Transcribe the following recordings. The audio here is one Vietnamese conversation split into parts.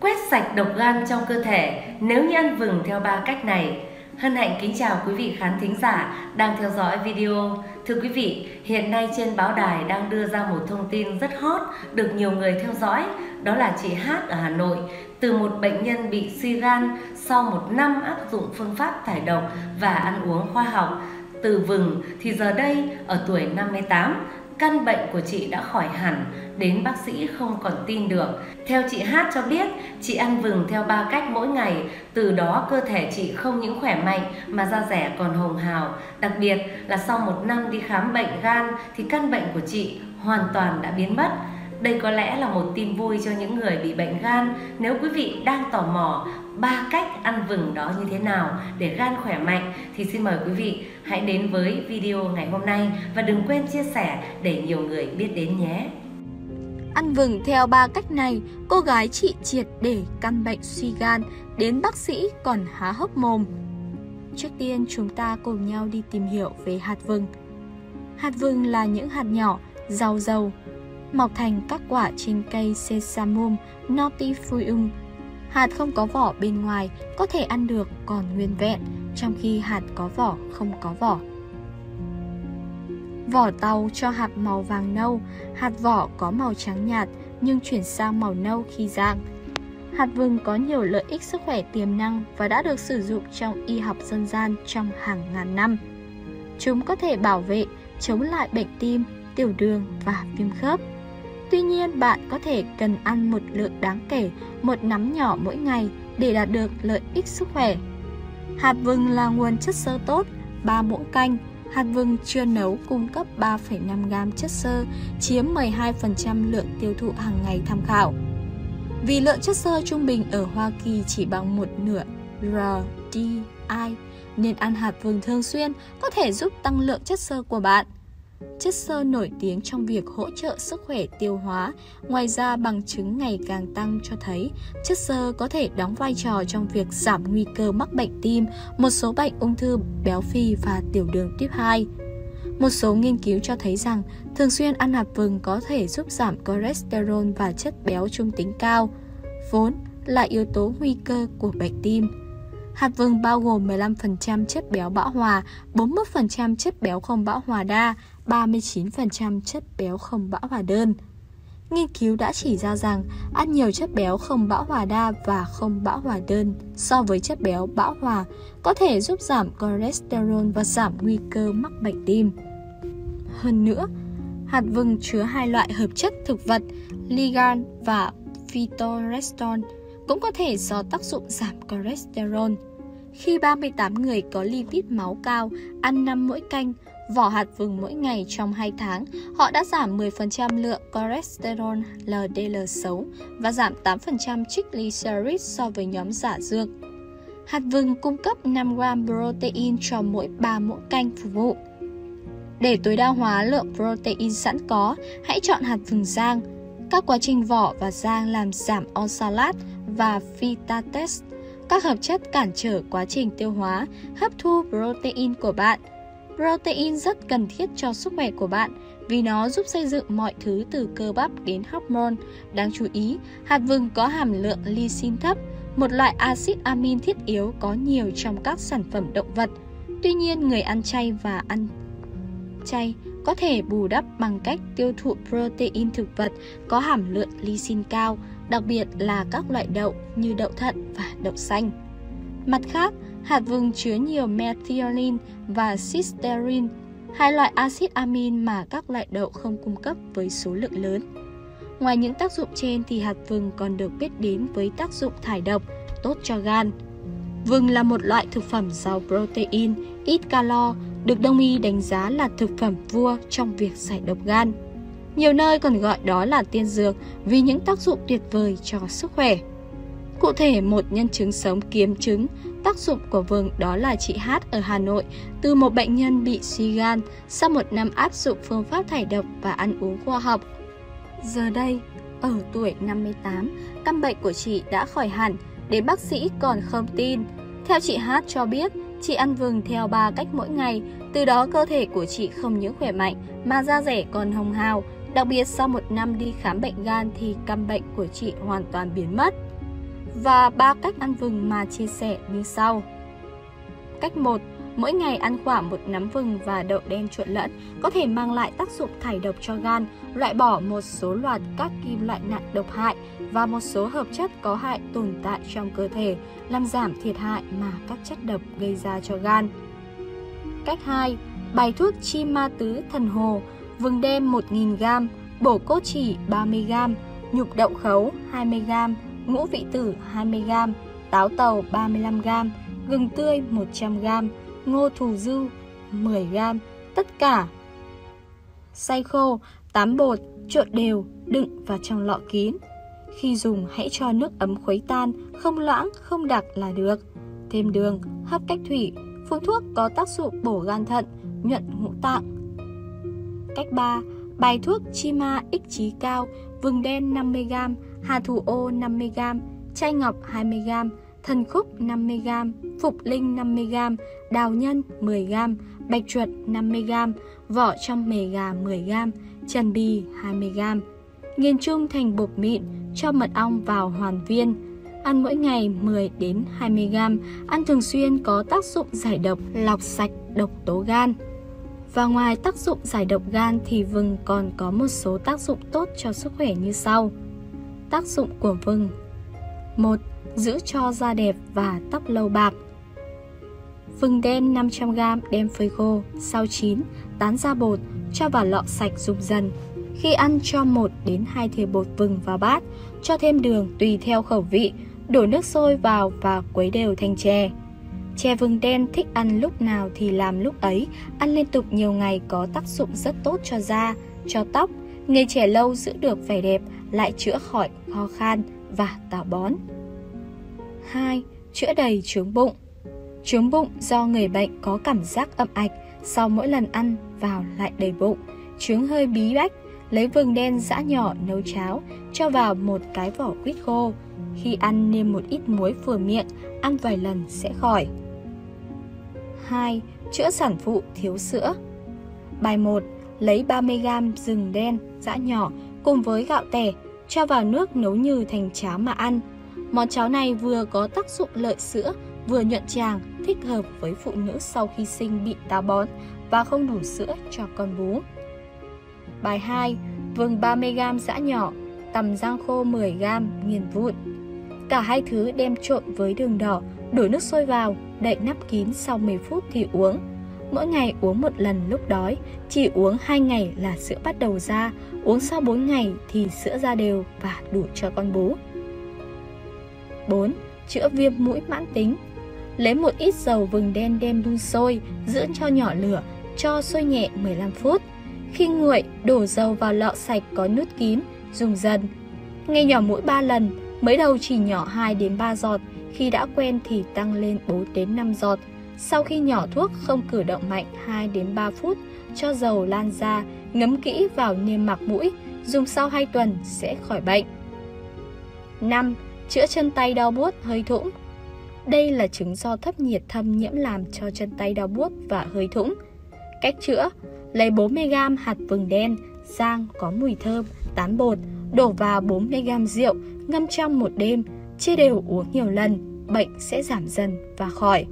quét sạch độc gan trong cơ thể nếu như ăn vừng theo 3 cách này. Hân hạnh kính chào quý vị khán thính giả đang theo dõi video. Thưa quý vị, hiện nay trên báo đài đang đưa ra một thông tin rất hot được nhiều người theo dõi. Đó là chị H ở Hà Nội, từ một bệnh nhân bị suy gan sau 1 năm áp dụng phương pháp thải độc và ăn uống khoa học từ vừng, thì giờ đây ở tuổi 58, căn bệnh của chị đã khỏi hẳn, đến bác sĩ không còn tin được. Theo chị H cho biết, chị ăn vừng theo 3 cách mỗi ngày, từ đó cơ thể chị không những khỏe mạnh mà da dẻ còn hồng hào. Đặc biệt là sau 1 năm đi khám bệnh gan thì căn bệnh của chị hoàn toàn đã biến mất. Đây có lẽ là một tin vui cho những người bị bệnh gan. Nếu quý vị đang tò mò 3 cách ăn vừng đó như thế nào để gan khỏe mạnh thì xin mời quý vị hãy đến với video ngày hôm nay và đừng quên chia sẻ để nhiều người biết đến nhé. Ăn vừng theo 3 cách này, cô gái chị triệt để căn bệnh suy gan, đến bác sĩ còn há hốc mồm. Trước tiên chúng ta cùng nhau đi tìm hiểu về hạt vừng. Hạt vừng là những hạt nhỏ, giàu dầu, mọc thành các quả trên cây Sesamum nordifolium. Hạt không có vỏ bên ngoài, có thể ăn được còn nguyên vẹn, trong khi hạt có vỏ không có vỏ. Vỏ tàu cho hạt màu vàng nâu, hạt vỏ có màu trắng nhạt nhưng chuyển sang màu nâu khi rang. Hạt vừng có nhiều lợi ích sức khỏe tiềm năng và đã được sử dụng trong y học dân gian trong hàng ngàn năm. Chúng có thể bảo vệ, chống lại bệnh tim, tiểu đường và viêm khớp. Tuy nhiên, bạn có thể cần ăn một lượng đáng kể, một nắm nhỏ mỗi ngày để đạt được lợi ích sức khỏe. Hạt vừng là nguồn chất xơ tốt, 3 muỗng canh. Hạt vừng chưa nấu cung cấp 3,5 gam chất xơ, chiếm 12% lượng tiêu thụ hàng ngày tham khảo. Vì lượng chất xơ trung bình ở Hoa Kỳ chỉ bằng 1/2 RDI, nên ăn hạt vừng thường xuyên có thể giúp tăng lượng chất xơ của bạn. Chất xơ nổi tiếng trong việc hỗ trợ sức khỏe tiêu hóa. Ngoài ra, bằng chứng ngày càng tăng cho thấy chất xơ có thể đóng vai trò trong việc giảm nguy cơ mắc bệnh tim, một số bệnh ung thư, béo phì và tiểu đường tuyếp 2. Một số nghiên cứu cho thấy rằng thường xuyên ăn hạt vừng có thể giúp giảm cholesterol và chất béo trung tính cao, vốn là yếu tố nguy cơ của bệnh tim. Hạt vừng bao gồm 15% chất béo bão hòa, 41% chất béo không bão hòa đa, 39% chất béo không bão hòa đơn. Nghiên cứu đã chỉ ra rằng ăn nhiều chất béo không bão hòa đa và không bão hòa đơn so với chất béo bão hòa có thể giúp giảm cholesterol và giảm nguy cơ mắc bệnh tim. Hơn nữa, hạt vừng chứa 2 loại hợp chất thực vật, ligan và phytoestrogen, cũng có thể do tác dụng giảm cholesterol. Khi 38 người có lipid máu cao ăn 5 muỗng canh vỏ hạt vừng mỗi ngày trong 2 tháng, họ đã giảm 10% lượng cholesterol LDL xấu và giảm 8% triglycerides so với nhóm giả dược. Hạt vừng cung cấp 5 gram protein cho mỗi 3 muỗng canh phục vụ. Để tối đa hóa lượng protein sẵn có, hãy chọn hạt vừng rang. Các quá trình vỏ và rang làm giảm oxalat và phytates, các hợp chất cản trở quá trình tiêu hóa, hấp thu protein của bạn. Protein rất cần thiết cho sức khỏe của bạn vì nó giúp xây dựng mọi thứ từ cơ bắp đến hormone. Đáng chú ý, hạt vừng có hàm lượng lysine thấp, một loại axit amin thiết yếu có nhiều trong các sản phẩm động vật. Tuy nhiên, người ăn chay và ăn chay có thể bù đắp bằng cách tiêu thụ protein thực vật có hàm lượng lysine cao, đặc biệt là các loại đậu như đậu thận và đậu xanh. Mặt khác, hạt vừng chứa nhiều methionine và cysteine, 2 loại axit amin mà các loại đậu không cung cấp với số lượng lớn. Ngoài những tác dụng trên thì hạt vừng còn được biết đến với tác dụng thải độc, tốt cho gan. Vừng là một loại thực phẩm giàu protein, ít calo, được Đông y đánh giá là thực phẩm vua trong việc giải độc gan. Nhiều nơi còn gọi đó là tiên dược vì những tác dụng tuyệt vời cho sức khỏe. Cụ thể, một nhân chứng sống kiểm chứng tác dụng của vừng đó là chị H ở Hà Nội, từ một bệnh nhân bị suy gan sau 1 năm áp dụng phương pháp thải độc và ăn uống khoa học. Giờ đây, ở tuổi 58, căn bệnh của chị đã khỏi hẳn, đến bác sĩ còn không tin. Theo chị H cho biết, chị ăn vừng theo 3 cách mỗi ngày, từ đó cơ thể của chị không những khỏe mạnh mà da dẻ còn hồng hào. Đặc biệt sau 1 năm đi khám bệnh gan thì căn bệnh của chị hoàn toàn biến mất. Và 3 cách ăn vừng mà chia sẻ như sau. Cách 1. Mỗi ngày ăn khoảng 1 nắm vừng và đậu đen trộn lẫn có thể mang lại tác dụng thải độc cho gan, loại bỏ một số loạt các kim loại nặng độc hại và một số hợp chất có hại tồn tại trong cơ thể, làm giảm thiệt hại mà các chất độc gây ra cho gan. Cách 2. Bài thuốc chi ma tứ thần hồ, vừng đen 1000g, bổ cốt chỉ 30g, nhục đậu khấu 20g, ngũ vị tử 20g, táo tàu 35g, gừng tươi 100g, ngô thù dư 10g, tất cả xay khô, tán bột, trộn đều, đựng vào trong lọ kín. Khi dùng hãy cho nước ấm khuấy tan, không loãng, không đặc là được. Thêm đường, hấp cách thủy. Phương thuốc có tác dụng bổ gan thận, nhuận ngũ tạng. Cách 3. Bài thuốc chi ma ích trí cao, vừng đen 50g, hà thủ ô 50g, chai ngọc 20g, thần khúc 50g, phục linh 50g, đào nhân 10g, bạch chuột 50g, vỏ trong mề gà 10g, trần bì 20g. Nghiền chung thành bột mịn, cho mật ong vào hoàn viên. Ăn mỗi ngày 10 đến 20g, ăn thường xuyên có tác dụng giải độc, lọc sạch độc tố gan. Và ngoài tác dụng giải độc gan thì vừng còn có một số tác dụng tốt cho sức khỏe như sau. Tác dụng của vừng: 1. Giữ cho da đẹp và tóc lâu bạc. Vừng đen 500g đem phơi khô, sau chín, tán ra bột, cho vào lọ sạch dùng dần. Khi ăn cho 1 đến 2 thìa bột vừng vào bát, cho thêm đường tùy theo khẩu vị, đổ nước sôi vào và khuấy đều thành chè. Chè vừng đen thích ăn lúc nào thì làm lúc ấy, ăn liên tục nhiều ngày có tác dụng rất tốt cho da, cho tóc, nghề trẻ lâu giữ được vẻ đẹp, lại chữa khỏi ho khan và táo bón. 2. Chữa đầy chướng bụng. Chướng bụng do người bệnh có cảm giác ậm ạch, sau mỗi lần ăn vào lại đầy bụng, chướng hơi bí bách, lấy vừng đen giã nhỏ nấu cháo, cho vào một cái vỏ quýt khô. Khi ăn nêm một ít muối vừa miệng, ăn vài lần sẽ khỏi. 2. Chữa sản phụ thiếu sữa. Bài 1. Lấy 30g vừng đen giã nhỏ cùng với gạo tẻ, cho vào nước nấu như thành cháo mà ăn. Món cháo này vừa có tác dụng lợi sữa, vừa nhuận tràng, thích hợp với phụ nữ sau khi sinh bị táo bón và không đủ sữa cho con bú. Bài 2. Vừng 30g giã nhỏ, tằm rang khô 10g nghiền vụn. Cả hai thứ đem trộn với đường đỏ, đổ nước sôi vào, đậy nắp kín, sau 10 phút thì uống. Mỗi ngày uống một lần lúc đói, chỉ uống 2 ngày là sữa bắt đầu ra, uống sau 4 ngày thì sữa ra đều và đủ cho con bú. 4. Chữa viêm mũi mãn tính. Lấy một ít dầu vừng đen đem đun sôi, giữ cho nhỏ lửa, cho sôi nhẹ 15 phút. Khi nguội, đổ dầu vào lọ sạch có nút kín, dùng dần. Ngày nhỏ mũi 3 lần, mới đầu chỉ nhỏ 2 đến 3 giọt, khi đã quen thì tăng lên 4 đến 5 giọt. Sau khi nhỏ thuốc không cử động mạnh 2 đến 3 phút, cho dầu lan ra, ngấm kỹ vào niêm mạc mũi, dùng sau 2 tuần sẽ khỏi bệnh. 5. Chữa chân tay đau buốt, hơi thủng. Đây là chứng do thấp nhiệt thâm nhiễm làm cho chân tay đau buốt và hơi thủng. Cách chữa: lấy 40g hạt vừng đen, rang có mùi thơm, tán bột, đổ vào 40g rượu, ngâm trong 1 đêm, chia đều uống nhiều lần, bệnh sẽ giảm dần và khỏi.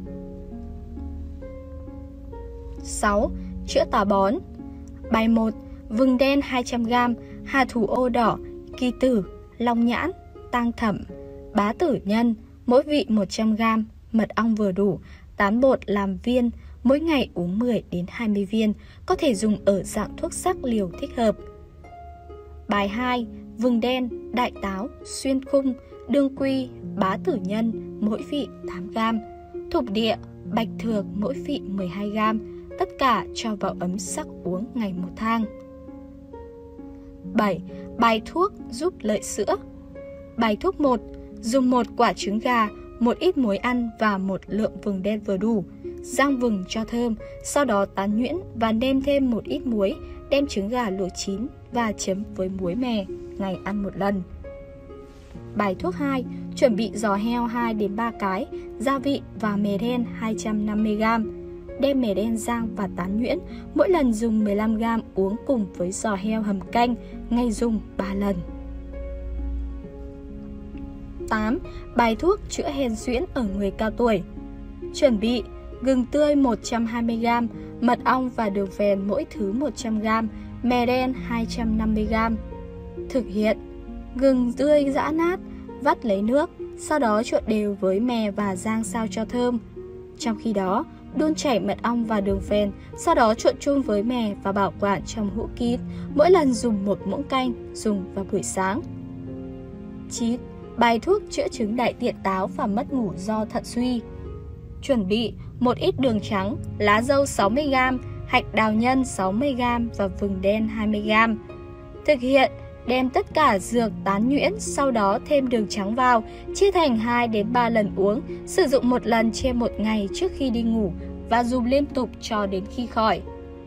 6. Chữa táo bón. Bài 1. Vừng đen 200g, hà thủ ô đỏ, kỳ tử, long nhãn, tang thẩm, bá tử nhân, mỗi vị 100g, mật ong vừa đủ, tán bột làm viên, mỗi ngày uống 10 đến 20 viên, có thể dùng ở dạng thuốc sắc liều thích hợp. Bài 2. Vừng đen, đại táo, xuyên khung, đương quy, bá tử nhân, mỗi vị 8g, thục địa, bạch thược, mỗi vị 12g, tất cả cho vào ấm sắc uống ngày 1 thang. 7. Bài thuốc giúp lợi sữa. Bài thuốc 1. Dùng 1 quả trứng gà, một ít muối ăn và một lượng vừng đen vừa đủ. Rang vừng cho thơm, sau đó tán nhuyễn và nêm thêm một ít muối, đem trứng gà luộc chín và chấm với muối mè, ngày ăn 1 lần. Bài thuốc 2. Chuẩn bị giò heo 2 đến 3 cái, gia vị và mè đen 250g. Đem mè đen rang và tán nhuyễn, mỗi lần dùng 15g, uống cùng với giò heo hầm canh, ngày dùng 3 lần. 8. Bài thuốc chữa hen suyễn ở người cao tuổi. Chuẩn bị: gừng tươi 120g, mật ong và đường phèn mỗi thứ 100g, mè đen 250g. Thực hiện: gừng tươi giã nát, vắt lấy nước, sau đó trộn đều với mè và rang sao cho thơm. Trong khi đó, đun chảy mật ong và đường phèn, sau đó trộn chung với mè và bảo quản trong hũ kín, mỗi lần dùng 1 muỗng canh, dùng vào buổi sáng. 9. Bài thuốc chữa chứng đại tiện táo và mất ngủ do thận suy. Chuẩn bị: một ít đường trắng, lá dâu 60g, hạch đào nhân 60g và vừng đen 20g. Thực hiện: đem tất cả dược tán nhuyễn, sau đó thêm đường trắng vào, chia thành 2 đến 3 lần uống, sử dụng 1 lần trên 1 ngày trước khi đi ngủ và dùng liên tục cho đến khi khỏi.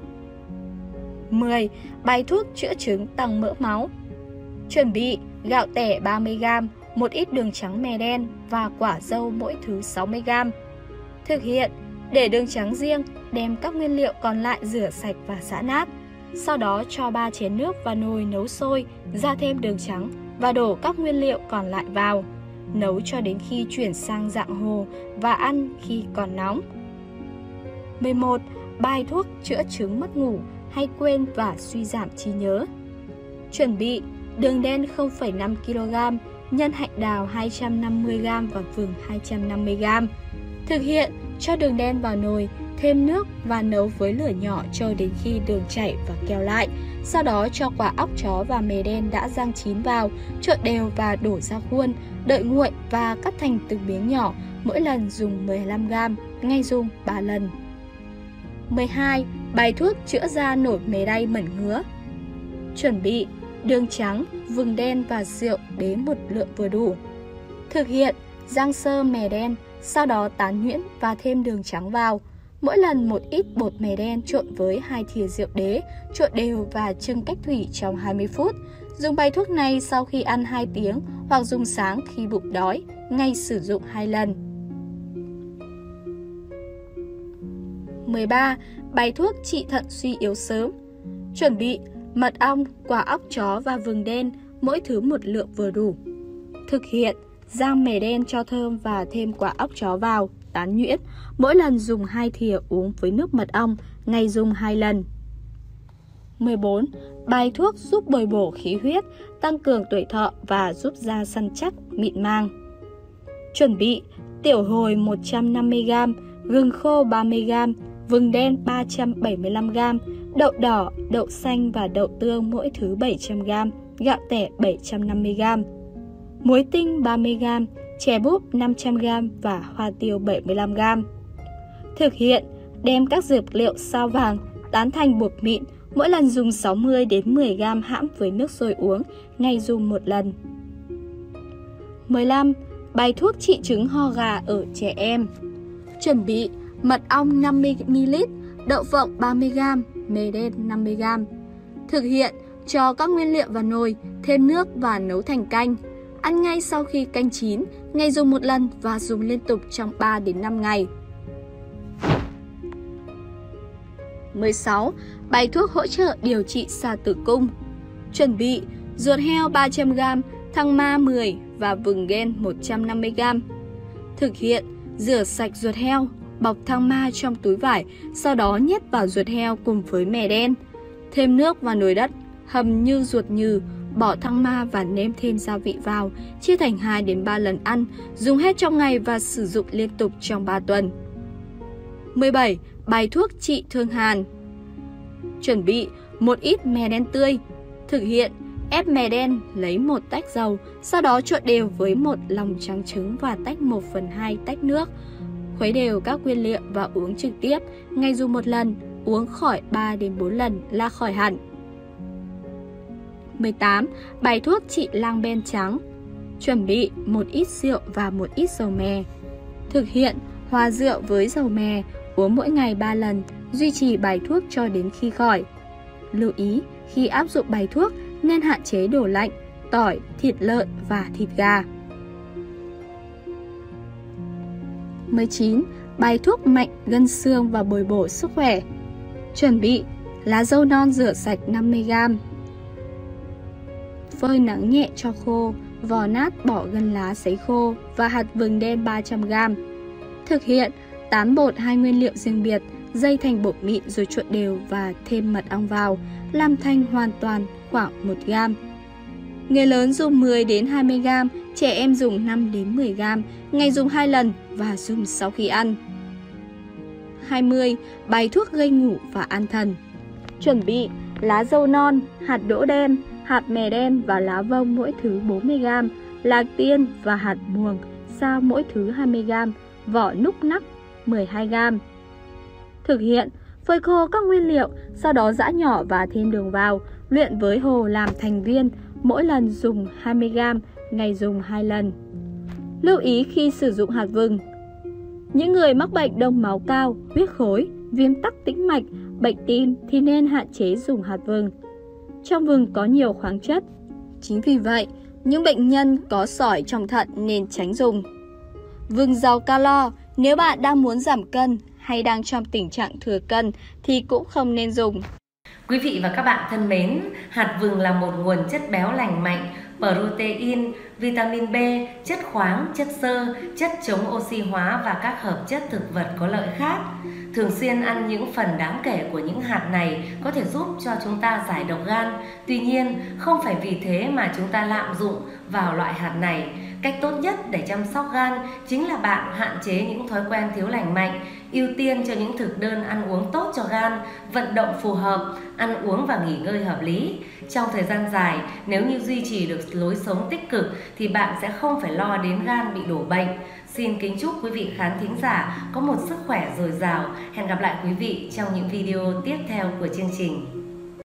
10. Bài thuốc chữa chứng tăng mỡ máu. Chuẩn bị: gạo tẻ 30g, một ít đường trắng mè đen và quả dâu mỗi thứ 60g. Thực hiện: để đường trắng riêng, đem các nguyên liệu còn lại rửa sạch và giã nát. Sau đó cho 3 chén nước vào nồi nấu sôi, ra thêm đường trắng và đổ các nguyên liệu còn lại vào. Nấu cho đến khi chuyển sang dạng hồ và ăn khi còn nóng. 11. Bài thuốc chữa chứng mất ngủ, hay quên và suy giảm trí nhớ. Chuẩn bị: đường đen 0,5 kg, nhân hạch đào 250g và vừng 250g. Thực hiện: cho đường đen vào nồi, thêm nước và nấu với lửa nhỏ cho đến khi đường chảy và keo lại. Sau đó cho quả óc chó và mè đen đã rang chín vào, trộn đều và đổ ra khuôn, đợi nguội và cắt thành từng miếng nhỏ, mỗi lần dùng 15g, ngày dùng 3 lần. 12. Bài thuốc chữa da nổi mề đay mẩn ngứa. Chuẩn bị: đường trắng, vừng đen và rượu đến một lượng vừa đủ. Thực hiện: rang sơ mè đen, sau đó tán nhuyễn và thêm đường trắng vào. Mỗi lần một ít bột mè đen trộn với 2 thìa rượu đế, trộn đều và chưng cách thủy trong 20 phút. Dùng bài thuốc này sau khi ăn 2 tiếng hoặc dùng sáng khi bụng đói, ngày sử dụng 2 lần. 13. Bài thuốc trị thận suy yếu sớm. Chuẩn bị: mật ong, quả óc chó và vừng đen, mỗi thứ 1 lượng vừa đủ. Thực hiện: rang mè đen cho thơm và thêm quả óc chó vào, tán nhuyễn, mỗi lần dùng 2 thìa uống với nước mật ong, ngày dùng 2 lần. 14. Bài thuốc giúp bồi bổ khí huyết, tăng cường tuổi thọ và giúp da săn chắc, mịn màng. Chuẩn bị: tiểu hồi 150g, gừng khô 30g, vừng đen 375g, đậu đỏ, đậu xanh và đậu tương mỗi thứ 700g, gạo tẻ 750g, muối tinh 30g, chè búp 500g và hoa tiêu 75g. Thực hiện: đem các dược liệu sao vàng tán thành bột mịn, mỗi lần dùng 60 đến 10g hãm với nước sôi uống, ngày dùng 1 lần. 15. Bài thuốc trị chứng ho gà ở trẻ em. Chuẩn bị: mật ong 50ml, đậu phộng 30g, mè đen 50g. Thực hiện: cho các nguyên liệu vào nồi, thêm nước và nấu thành canh. Ăn ngay sau khi canh chín, ngày dùng 1 lần và dùng liên tục trong 3 đến 5 ngày. 16. Bài thuốc hỗ trợ điều trị xà tử cung. Chuẩn bị: ruột heo 300g, thăng ma 10 và vừng đen 150g. Thực hiện: rửa sạch ruột heo, bọc thăng ma trong túi vải, sau đó nhét vào ruột heo cùng với mè đen. Thêm nước vào nồi đất, hầm như ruột nhừ, bỏ thăng ma và nêm thêm gia vị vào, chia thành 2 đến 3 lần ăn, dùng hết trong ngày và sử dụng liên tục trong 3 tuần. 17. Bài thuốc trị thương hàn. Chuẩn bị: một ít mè đen tươi. Thực hiện: ép mè đen, lấy 1 tách dầu, sau đó trộn đều với 1 lòng trắng trứng và tách 1/2 tách nước. Khuấy đều các nguyên liệu và uống trực tiếp, ngày dùng 1 lần, uống khỏi 3 đến 4 lần là khỏi hẳn. 18. Bài thuốc trị lang ben trắng. Chuẩn bị: một ít rượu và một ít dầu mè. Thực hiện: hòa rượu với dầu mè, uống mỗi ngày 3 lần, duy trì bài thuốc cho đến khi khỏi. Lưu ý: khi áp dụng bài thuốc nên hạn chế đồ lạnh, tỏi, thịt lợn và thịt gà. 19. Bài thuốc mạnh gân xương và bồi bổ sức khỏe. Chuẩn bị: lá dâu non rửa sạch 50g, phơi nắng nhẹ cho khô, vò nát bỏ gân lá sấy khô và hạt vừng đen 300g. Thực hiện tán bột hai nguyên liệu riêng biệt, dây thành bột mịn rồi trộn đều và thêm mật ong vào, làm thanh hoàn toàn khoảng 1g. Người lớn dùng 10 đến 20g, trẻ em dùng 5 đến 10g, ngày dùng 2 lần và dùng sau khi ăn. 20. Bài thuốc gây ngủ và an thần. Chuẩn bị lá dâu non, hạt đỗ đen, hạt mè đen và lá vông mỗi thứ 40g, lạc tiên và hạt muồng, sao mỗi thứ 20g, vỏ núc nắc 12g. Thực hiện phơi khô các nguyên liệu, sau đó giã nhỏ và thêm đường vào, luyện với hồ làm thành viên, mỗi lần dùng 20g, ngày dùng 2 lần. Lưu ý khi sử dụng hạt vừng. Những người mắc bệnh đông máu cao, huyết khối, viêm tắc tĩnh mạch, bệnh tim thì nên hạn chế dùng hạt vừng. Trong vừng có nhiều khoáng chất. Chính vì vậy, những bệnh nhân có sỏi trong thận nên tránh dùng. Vừng giàu calo, nếu bạn đang muốn giảm cân hay đang trong tình trạng thừa cân thì cũng không nên dùng. Quý vị và các bạn thân mến, hạt vừng là một nguồn chất béo lành mạnh, protein, vitamin B, chất khoáng, chất xơ, chất chống oxy hóa và các hợp chất thực vật có lợi khác. Thường xuyên ăn những phần đáng kể của những hạt này có thể giúp cho chúng ta giải độc gan. Tuy nhiên, không phải vì thế mà chúng ta lạm dụng vào loại hạt này. Cách tốt nhất để chăm sóc gan chính là bạn hạn chế những thói quen thiếu lành mạnh, ưu tiên cho những thực đơn ăn uống tốt cho gan, vận động phù hợp, ăn uống và nghỉ ngơi hợp lý. Trong thời gian dài, nếu như duy trì được lối sống tích cực thì bạn sẽ không phải lo đến gan bị đổ bệnh. Xin kính chúc quý vị khán thính giả có một sức khỏe dồi dào. Hẹn gặp lại quý vị trong những video tiếp theo của chương trình.